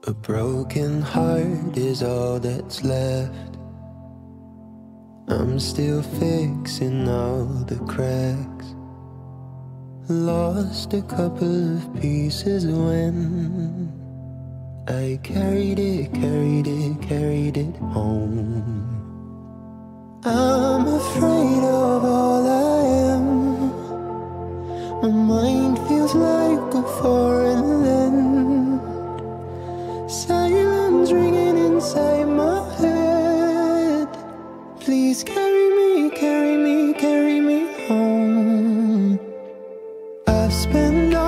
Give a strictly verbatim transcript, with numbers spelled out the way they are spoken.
A broken heart is all that's left. I'm still fixing all the cracks. Lost a couple of pieces when I carried it, carried it, carried it home. I'm afraid of all I am. My mind feels like a foreign land. Silence ringing inside my head. Please carry me, carry me, carry me home. I've spent all